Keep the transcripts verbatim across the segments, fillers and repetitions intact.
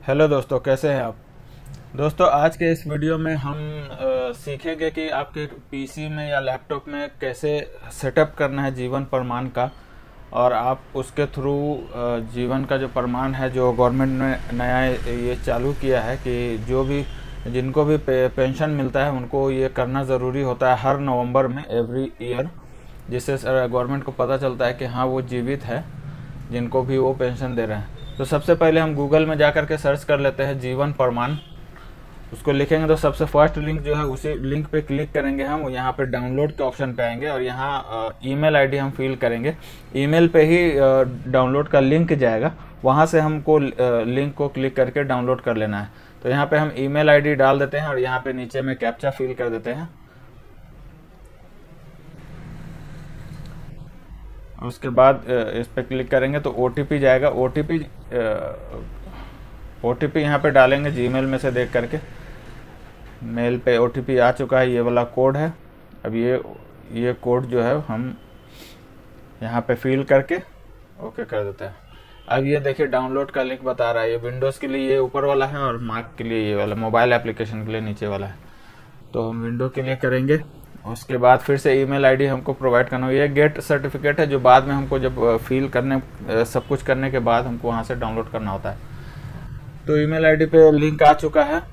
Hello दोस्तों, कैसे हैं आप। दोस्तों, आज के इस वीडियो में हम आ, सीखेंगे कि आपके पीसी में या लैपटॉप में कैसे सेटअप करना है जीवन प्रमाण का, और आप उसके थ्रू जीवन का जो प्रमाण है जो गवर्नमेंट ने नया ये चालू किया है कि जो भी जिनको भी पे, पेंशन मिलता है उनको ये करना ज़रूरी होता है हर नवंबर में एवरी ईयर, जिससे गवर्नमेंट को पता चलता है कि हाँ वो जीवित है जिनको भी वो पेंशन दे रहे हैं। तो सबसे पहले हम गूगल में जा कर के सर्च कर लेते हैं जीवन प्रमाण। उसको लिखेंगे तो सबसे फर्स्ट लिंक जो है उसी लिंक पे क्लिक करेंगे हम, यहाँ पे डाउनलोड के ऑप्शन पे आएंगे और यहाँ ईमेल आईडी हम फिल करेंगे। ईमेल पे ही डाउनलोड का लिंक जाएगा, वहाँ से हमको लिंक को क्लिक करके डाउनलोड कर लेना है। तो यहाँ पे हम ईमेल आईडी डाल देते हैं और यहाँ पे नीचे में कैप्चा फिल कर देते हैं। उसके बाद इस पर क्लिक करेंगे तो ओटीपी जाएगा। ओटीपी ओटीपी यहाँ पे डालेंगे जीमेल में से देख करके। मेल पे ओटीपी आ चुका है, ये वाला कोड है। अब ये ये कोड जो है हम यहाँ पे फिल करके ओके कर देते हैं। अब ये देखिए डाउनलोड का लिंक बता रहा है। ये विंडोज़ के लिए ये ऊपर वाला है और मैक के लिए ये वाला, मोबाइल एप्लीकेशन के लिए नीचे वाला है। तो हम विंडो के लिए करेंगे। उसके बाद फिर से ईमेल आईडी हमको प्रोवाइड करना होगा। ये गेट सर्टिफिकेट है जो बाद में हमको जब फिल करने सब कुछ करने के बाद हमको वहाँ से डाउनलोड करना होता है। तो ईमेल आईडी पे लिंक आ चुका है।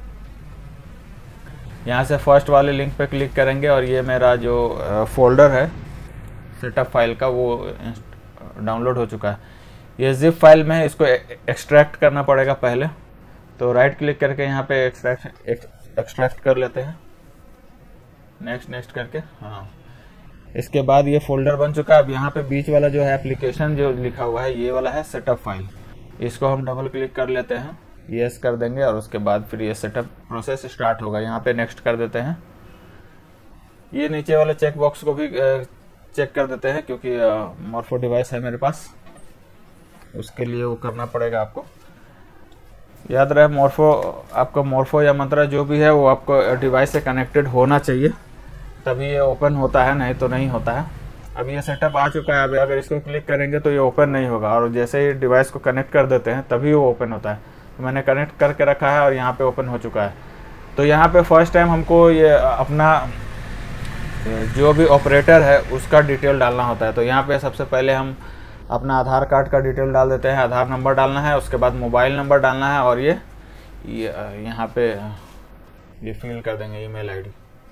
यहाँ से फर्स्ट वाले लिंक पे क्लिक करेंगे और ये मेरा जो फोल्डर है सेटअप फाइल का वो डाउनलोड हो चुका है। ये जिप फाइल में है, इसको एक्सट्रैक्ट करना पड़ेगा पहले। तो राइट क्लिक करके यहाँ पे एक्सट्रैक्ट एक्सट्रैक्ट कर लेते हैं, नेक्स्ट नेक्स्ट करके। हाँ, इसके बाद ये फोल्डर बन चुका है। अब यहाँ पे बीच वाला जो है एप्लीकेशन जो लिखा हुआ है ये वाला है सेटअप फाइल, इसको हम डबल क्लिक कर लेते हैं, यस कर देंगे और उसके बाद फिर ये सेटअप प्रोसेस स्टार्ट होगा। यहाँ पे नेक्स्ट कर देते हैं। ये नीचे वाले चेक बॉक्स को भी चेक कर देते हैं क्योंकि मॉर्फो डिवाइस है मेरे पास, उसके लिए वो करना पड़ेगा आपको। याद रहे मॉर्फो, आपका मॉर्फो या मंत्रा जो भी है वो आपको डिवाइस से कनेक्टेड होना चाहिए, तभी ये ओपन होता है, नहीं तो नहीं होता है। अब ये सेटअप आ चुका है। अब अगर इसको क्लिक करेंगे तो ये ओपन नहीं होगा, और जैसे ही डिवाइस को कनेक्ट कर देते हैं तभी वो ओपन होता है। तो मैंने कनेक्ट करके रखा है और यहाँ पे ओपन हो चुका है। तो यहाँ पे फर्स्ट टाइम हमको ये अपना जो भी ऑपरेटर है उसका डिटेल डालना होता है। तो यहाँ पे सबसे पहले हम अपना आधार कार्ड का डिटेल डाल देते हैं। आधार नंबर डालना है, उसके बाद मोबाइल नंबर डालना है और ये यहाँ पे ये फिल कर देंगे ईमेल आईडी।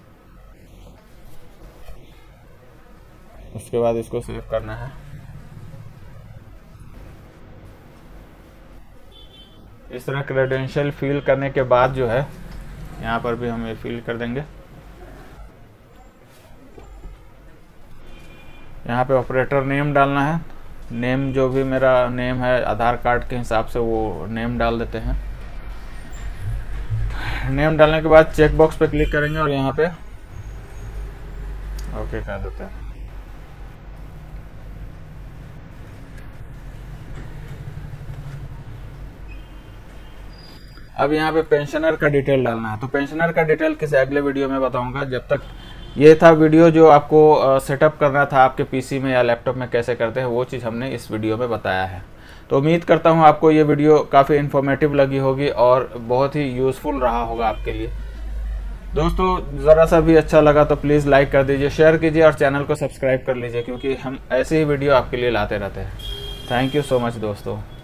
उसके बाद इसको सेव करना है। इस तरह क्रेडेंशियल फिल करने के बाद जो है यहाँ पर भी हम ये फिल कर देंगे। यहाँ पे ऑपरेटर नेम डालना है। नेम जो भी मेरा नेम है आधार कार्ड के हिसाब से वो नेम डाल देते हैं। नेम डालने के बाद चेक बॉक्स पे क्लिक करेंगे और यहाँ पे ओके कर देते हैं। अब यहाँ पे पेंशनर का डिटेल डालना है। तो पेंशनर का डिटेल किसी अगले वीडियो में बताऊंगा। जब तक ये था वीडियो जो आपको सेटअप करना था आपके पीसी में या लैपटॉप में कैसे करते हैं, वो चीज़ हमने इस वीडियो में बताया है। तो उम्मीद करता हूँ आपको ये वीडियो काफ़ी इन्फॉर्मेटिव लगी होगी और बहुत ही यूज़फुल रहा होगा आपके लिए। दोस्तों, ज़रा सा भी अच्छा लगा तो प्लीज़ लाइक कर दीजिए, शेयर कीजिए और चैनल को सब्सक्राइब कर लीजिए, क्योंकि हम ऐसे ही वीडियो आपके लिए लाते रहते हैं। थैंक यू सो मच दोस्तों।